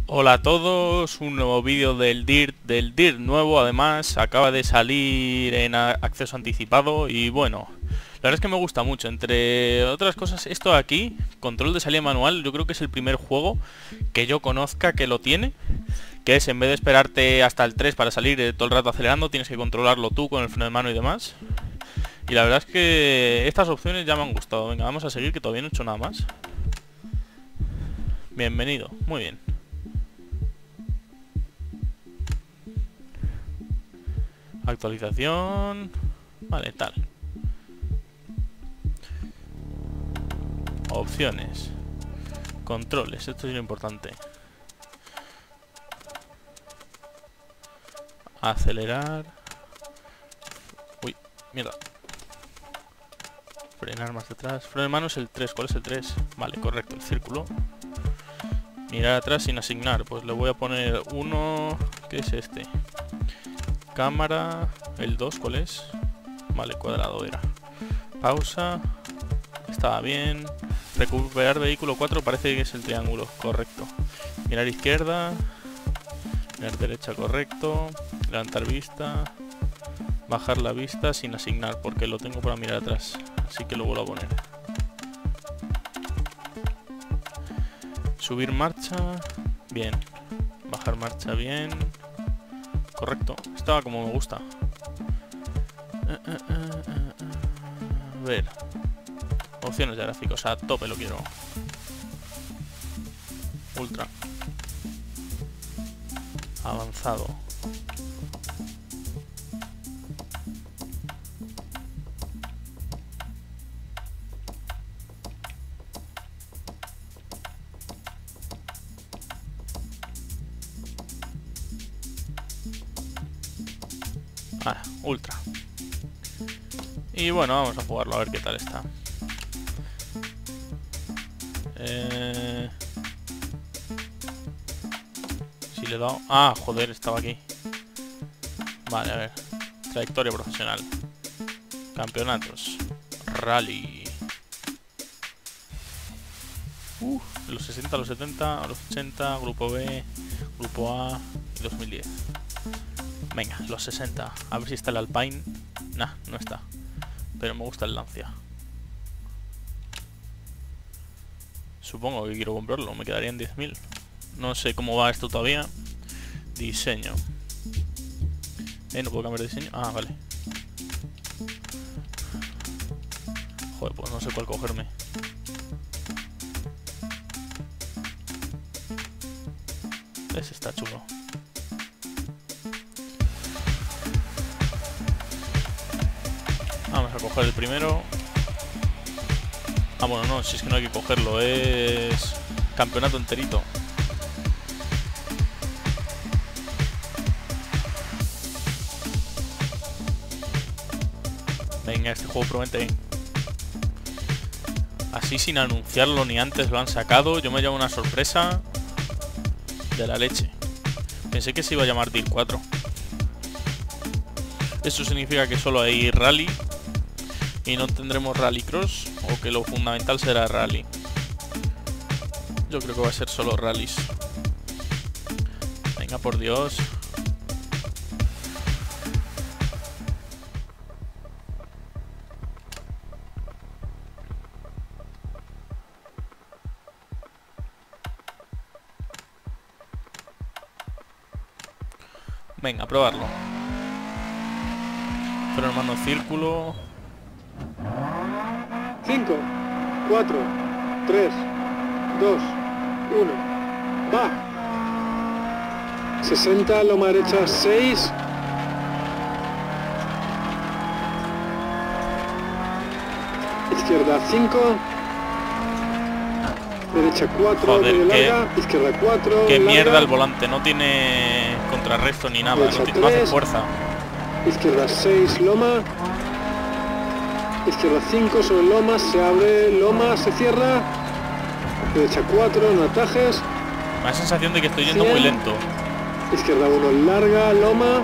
Hola a todos, un nuevo vídeo del DIRT nuevo. Además acaba de salir en acceso anticipado y bueno, la verdad es que me gusta mucho. Entre otras cosas, esto de aquí, control de salida manual, yo creo que es el primer juego que yo conozca que lo tiene, que es en vez de esperarte hasta el 3 para salir todo el rato acelerando, tienes que controlarlo tú con el freno de mano y demás. Y la verdad es que estas opciones ya me han gustado. Venga, vamos a seguir, que todavía no he hecho nada más. Bienvenido, muy bien. Actualización. Vale, tal. Opciones. Controles, esto es lo importante. Acelerar. Uy, mierda. Frenar más atrás. Freno de mano es el 3. ¿Cuál es el 3? Vale, correcto, el círculo. Mirar atrás sin asignar. Pues le voy a poner uno. ¿Qué es este? Cámara. El 2, ¿cuál es? Vale, cuadrado era. Pausa. Estaba bien. Recuperar vehículo 4 parece que es el triángulo. Correcto. Mirar izquierda. Mirar derecha, correcto. Levantar vista. Bajar la vista sin asignar, porque lo tengo para mirar atrás. Así que lo vuelvo a poner. Subir marcha. Bien. Bajar marcha, bien. Correcto. Estaba como me gusta. A ver. Opciones de gráficos. A tope lo quiero. Ultra. Avanzado. Ah, ultra. Y bueno, vamos a jugarlo a ver qué tal está. Si le he dado... Ah, joder, estaba aquí. Vale, a ver. Trayectoria profesional. Campeonatos. Rally. Los 60, los 70, los 80, grupo B, grupo A y 2010. Venga, los 60. A ver si está el Alpine. Nah, no está. Pero me gusta el Lancia. Supongo que quiero comprarlo. Me quedarían 10.000. No sé cómo va esto todavía. Diseño. No puedo cambiar de diseño. Ah, vale. Joder, pues no sé cuál cogerme. Ese está chulo. Vamos a coger el primero. Ah, bueno, no, si es que no hay que cogerlo. Es campeonato enterito. Venga, este juego promete. Así sin anunciarlo ni antes lo han sacado. Yo me llevo una sorpresa de la leche. Pensé que se iba a llamar DIRT 4. Eso significa que solo hay rally y no tendremos rallycross, o que lo fundamental será rally. Yo creo que va a ser solo rallies. Venga, por Dios. Venga, a probarlo. Freno de mano, círculo. 5, 4, 3, 2, 1. Va. 60, loma derecha 6. Izquierda 5. Derecha 4, Joder, medio larga. Izquierda 4. Qué larga. mierda el volante. No tiene contrarresto ni nada. No hace fuerza. Izquierda 6, loma. Izquierda 5 sobre loma, se abre, loma, se cierra. Derecha 4, no atajes. Me da la sensación de que estoy yendo 100. muy lento. Izquierda 1, larga, loma.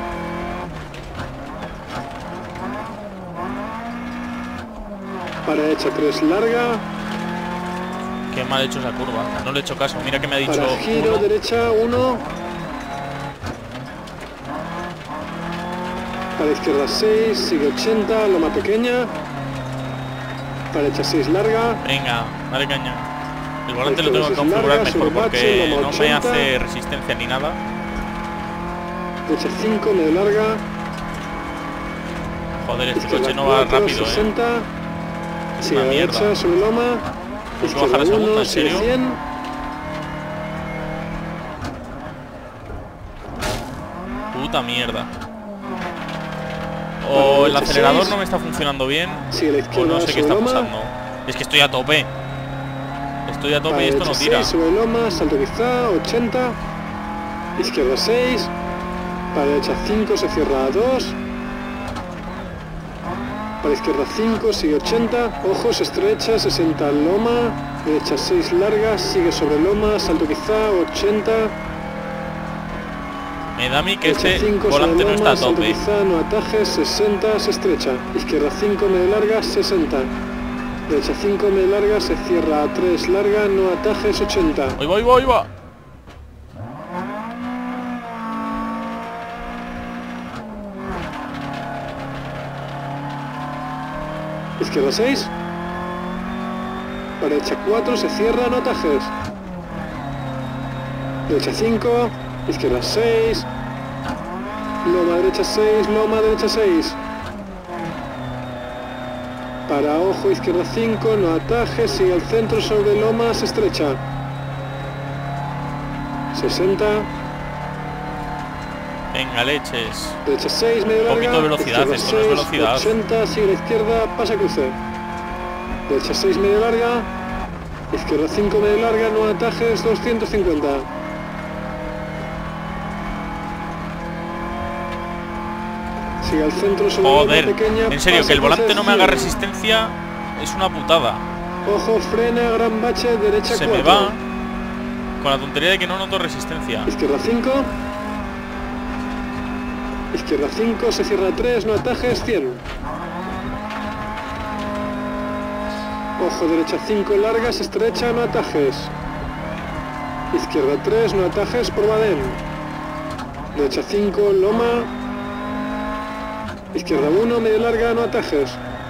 Para derecha 3, larga. Qué mal he hecho esa curva. No le he hecho caso. Mira que me ha dicho Para giro, uno. derecha, 1. Para izquierda 6, sigue 80, loma pequeña. Para derecha 6 larga. Venga, dale caña. El volante lo tengo que configurar mejor porque no me hace resistencia ni nada. Derecha 5, medio larga. Joder, este coche no va rápido, 60. Es Sigue una a mierda. derecha sobre loma. Tengo que bajar a segunda, 1, ¿en sigue serio? 100. Puta mierda. O el derecha acelerador 6. no me está funcionando bien, Sigue a la o izquierda no sé qué sobre está loma. pasando. Es que estoy a tope. Estoy a tope Para y esto no derecha tira. 6, sobre loma, salto quizá, 80. Izquierda 6. Para derecha 5, se cierra a 2. Para izquierda 5, sigue 80. Ojos, estrecha, 60 loma. Derecha 6 larga, sigue sobre loma, salto quizá, 80. Me da a mí que Derecha este 5, volante no sobre está a loma, salto tope. quizá, no atajes, 60, se estrecha. Izquierda 5, medio larga, 60. Derecha 5, medio larga, se cierra a 3 larga, no atajes, 80. ¡Ahí va, ahí va, ahí va! Izquierda 6. Para derecha 4, se cierra, no atajes. Derecha 5. Izquierda 6. Loma derecha 6, loma derecha 6. Para ojo, izquierda 5, no atajes, sigue al centro sobre loma, se estrecha. 60. Venga, leches. Derecha 6, medio Un larga. poquito de velocidad, izquierda esto no es velocidad. 80, sigue a la izquierda, pasa cruce. Derecha 6, medio larga. Izquierda 5, medio larga, no atajes, 250. Sigue al centro sobre Joder, loma pequeña. en serio, pasa que el volante cruce, no me haga 100. resistencia es una putada. Ojo, frena, gran bache, derecha 4. Se me va con la tontería de que no noto resistencia. Izquierda 5. Izquierda 5, se cierra 3, no atajes, 100. Ojo, derecha 5, larga, se estrecha, no atajes. Izquierda 3, no atajes, por Badén. Derecha 5, loma. Izquierda 1, medio larga, no atajes.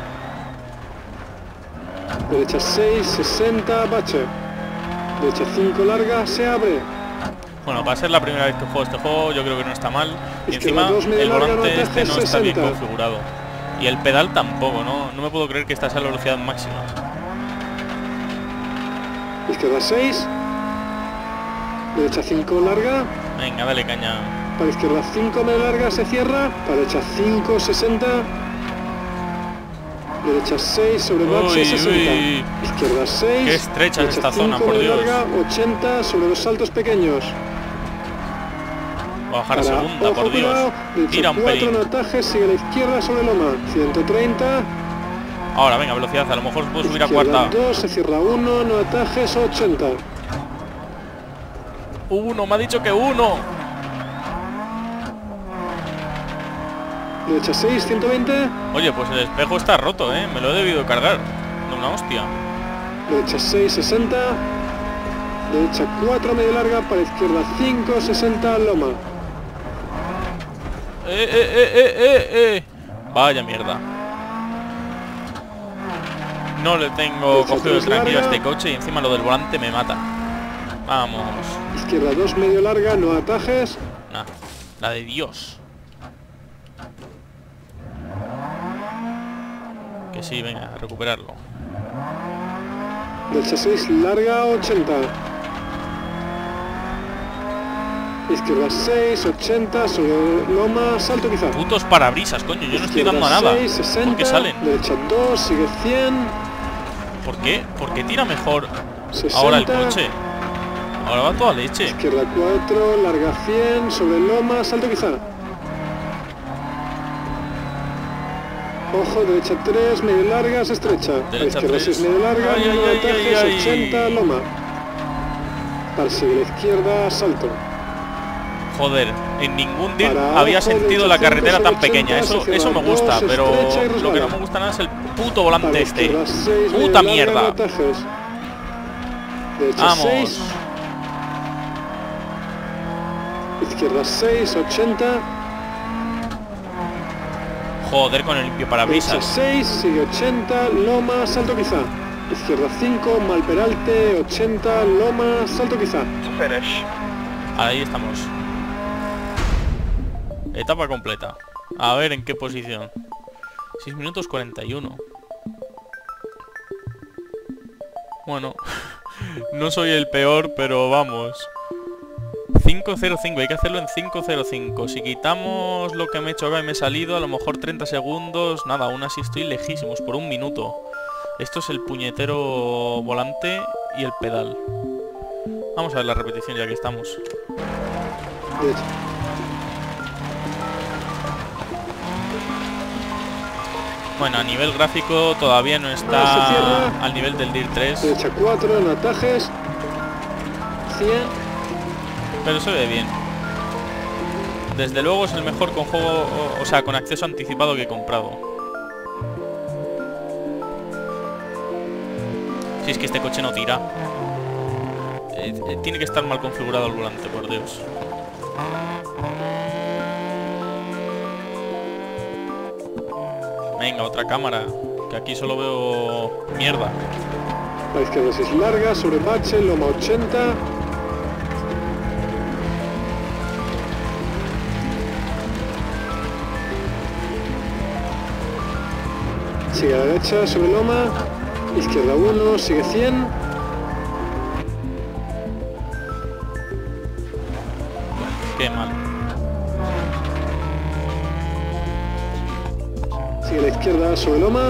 Derecha 6, 60, bache. Derecha 5, larga, se abre. Bueno, va a ser la primera vez que juego este juego, yo creo que no está mal. Y Izquierda encima 2, medio el larga, volante no este atajes, no está bien 60. configurado. Y el pedal tampoco, no me puedo creer que esta sea la velocidad máxima. Izquierda 6. Derecha 5, larga. Venga, dale caña. Para izquierda 5, medio larga, se cierra. Para derecha 5, 60. Derecha 6, sobre bache, Uy, 60. uy. Izquierda 6. Qué estrecha es derecha esta zona, 5, por medio Dios. larga, 80, sobre los saltos pequeños. Voy a bajar a Para segunda, ojo, por Dios. cuidado. Derecha Tira un 4, pelín. no atajes, sigue a la izquierda, sobre loma. 130. Ahora, venga, velocidad, a lo mejor puedo subir a Izquierda cuarta. 2, se cierra 1, no atajes, 80. Uno, me ha dicho que uno. Derecha 6, 120. Oye, pues el espejo está roto, me lo he debido cargar. De una hostia. Derecha 6, 60. Derecha 4, medio larga. Para izquierda 5, 60, loma. Vaya mierda. No le tengo Derecha cogido el 3 tranquilo a larga. este coche y encima lo del volante me mata. Vamos. Izquierda 2, medio larga, no atajes. Nah, la de Dios. Que sí, venga, a recuperarlo. Derecha 6, larga, 80. Izquierda 6, 80, sobre loma, salto quizá. Putos parabrisas, coño, yo no estoy dando a Izquierda nada. 6, 60, ¿Por qué salen? Derecha 2, sigue 100. ¿Por qué? ¿Por qué tira mejor 60. ahora el coche? Ahora va toda leche. Izquierda 4, larga 100, sobre loma, salto quizá. Ojo, derecha 3, medio larga, se estrecha. Derecha Izquierda 3. 6, medio larga, Ay, no ay, ay, atajes, ay, ay. 80, loma. Para seguir a la izquierda, salto. Joder, en ningún deal Para había abajo, sentido la derecha carretera 5, tan 80, pequeña. se Eso cierra me gusta, 2, pero estrecha y lo que no resbala. me gusta nada es el puto Para volante este. izquierda 6, medio Puta larga, mierda. no atajes. Derecha ¡Vamos! 6. Izquierda 6, 80. Joder, con el limpio Derecha parabrisas. 6, sigue 80, loma, salto quizá. Izquierda 5, mal peralte, 80, loma, salto quizá. Finish. Ahí estamos. Etapa completa. A ver en qué posición. 6 minutos 41. Bueno, no soy el peor, pero vamos. 5.05, hay que hacerlo en 5.05. Si quitamos lo que me he hecho acá y me he salido, a lo mejor 30 segundos. Nada, aún así estoy lejísimos, por un minuto. Esto es el puñetero volante y el pedal. Vamos a ver la repetición ya que estamos. Derecha. Bueno, a nivel gráfico todavía no Se está cierra. al nivel del DIR 3, Derecha 4, en atajes. 100. pero se ve bien. Desde luego es el mejor con juego, o sea, con acceso anticipado que he comprado. Si es que este coche no tira. Tiene que estar mal configurado el volante, por Dios. Venga, otra cámara. Que aquí solo veo mierda. La izquierda 6 larga, sobre bache, loma 80. Sigue a la derecha, sobre loma. Izquierda 1, sigue 100. Qué mal. Sigue a la izquierda, sobre loma.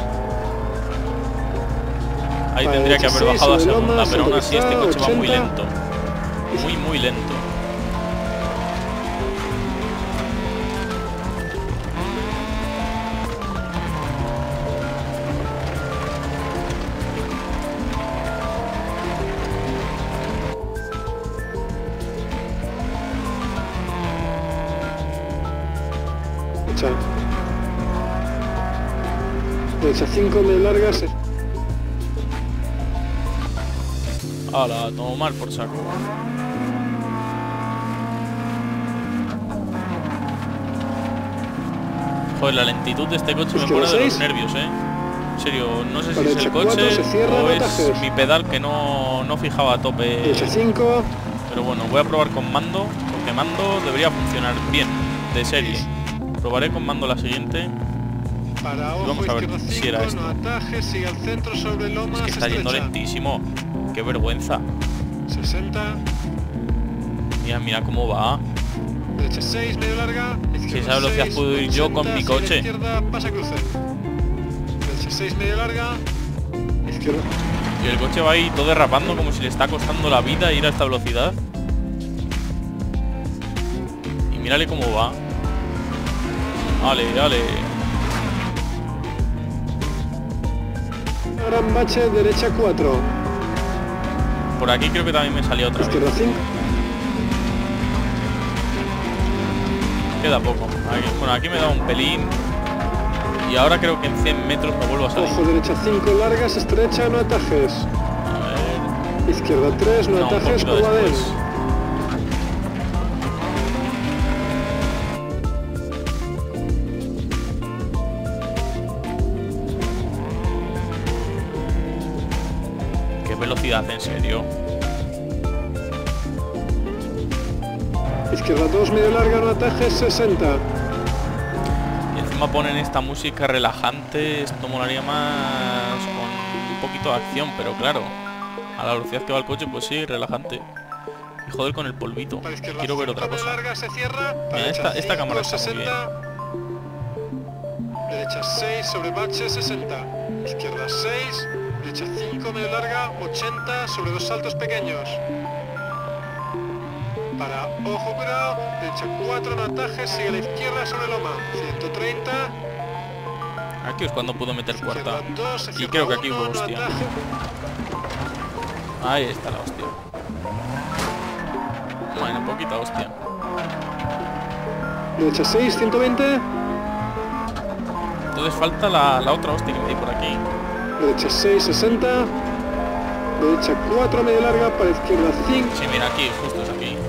Ahí Vale, tendría que haber 16, bajado a sobre segunda, loma, pero aún así este coche va muy 80. lento. Muy lento. Derecha. Derecha 5, medio larga. Hala, a tomar por saco. Joder, la lentitud de este coche me Izquierda pone de los 6. nervios, En serio, no sé si Derecha es el 4, coche se cierra, o es rotajes. mi pedal que no fijaba a tope. Derecha 5. Pero bueno, voy a probar con mando, porque mando debería funcionar bien, de serie. Probaré con mando la siguiente. Para ojo, Vamos a ver izquierda si era 5, esto. no atajes, sigue al centro, sobre loma, Es que se está yendo estrecha. lentísimo. Qué vergüenza. 60. Mira cómo va. Derecha 6, medio larga. Si esa velocidad puedo ir yo con mi coche. Izquierda, pasa cruce. Derecha 6, medio larga. Izquierda. Y el coche va ahí todo derrapando como si le está costando la vida ir a esta velocidad. Y mírale cómo va. Vale. Gran bache, derecha 4. Por aquí creo que también me salió otra vez. Izquierda 5. Queda poco. Bueno, aquí me da un pelín. Y ahora creo que en 100 metros me vuelvo a salir. Ojo, derecha 5, largas, estrecha, no atajes. A ver. Izquierda 3, no No, un atajes, poquito por Badén. después. ¿Qué velocidad, en serio? Izquierda 2, medio larga, no atajes, 60. Y encima ponen esta música relajante. Esto molaría más con un poquito de acción, pero claro, a la velocidad que va el coche, pues sí, relajante. Y joder con el polvito. Para izquierda Quiero ver 5, otra medio cosa. larga, se cierra. Para Mira, derecha esta cámara 5, está muy bien. 60. Derecha 6, sobre bache, 60. Izquierda 6. Derecha 5, medio larga, 80, sobre 2 saltos pequeños. Para ojo, cuidado. Derecha 4, no atajes, sigue a la izquierda sobre loma. 130. Aquí es cuando puedo meter cuarta. Izquierda 2, se Y cierra creo que aquí 1, hubo no hostia. ataje. Ahí está la hostia. Bueno, poquita hostia. Derecha 6, 120. Entonces falta la otra hostia que me di por aquí. Derecha 6, 60. Derecha 4, media larga, para izquierda 5. Sí, mira, aquí, justo es aquí.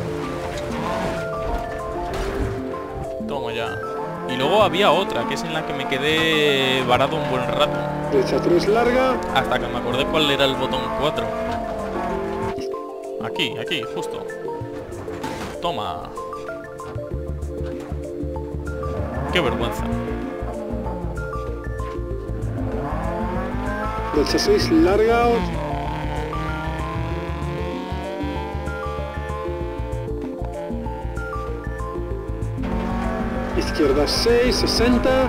Toma ya. Y luego había otra, que es en la que me quedé varado un buen rato. Derecha 3 larga. Hasta que me acordé cuál era el botón 4. Aquí, aquí, justo. Toma. Qué vergüenza. Derecha 6 larga. Izquierda 6, 60.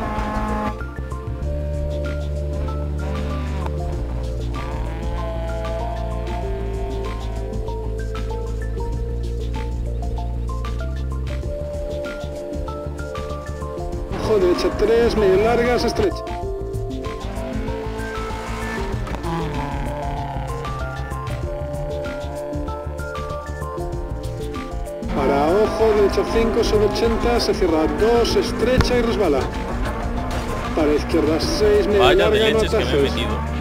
Ojo, derecha 3, medio largas, estrecha. Para ojo, derecha 5, sobre 80, se cierra 2, estrecha y resbala. Para izquierda 6, media Vaya larga, de no leches que me he atajes. metido.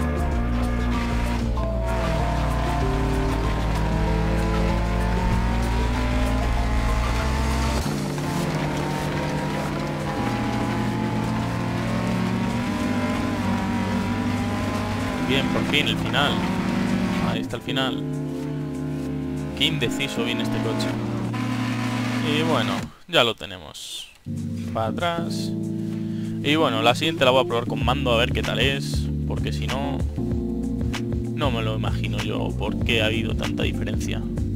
Bien, por fin, el final. Ahí está el final. Qué indeciso viene este coche. Y bueno, ya lo tenemos. Para atrás. Y bueno, la siguiente la voy a probar con mando a ver qué tal es. Porque si no, no me lo imagino yo por qué ha habido tanta diferencia.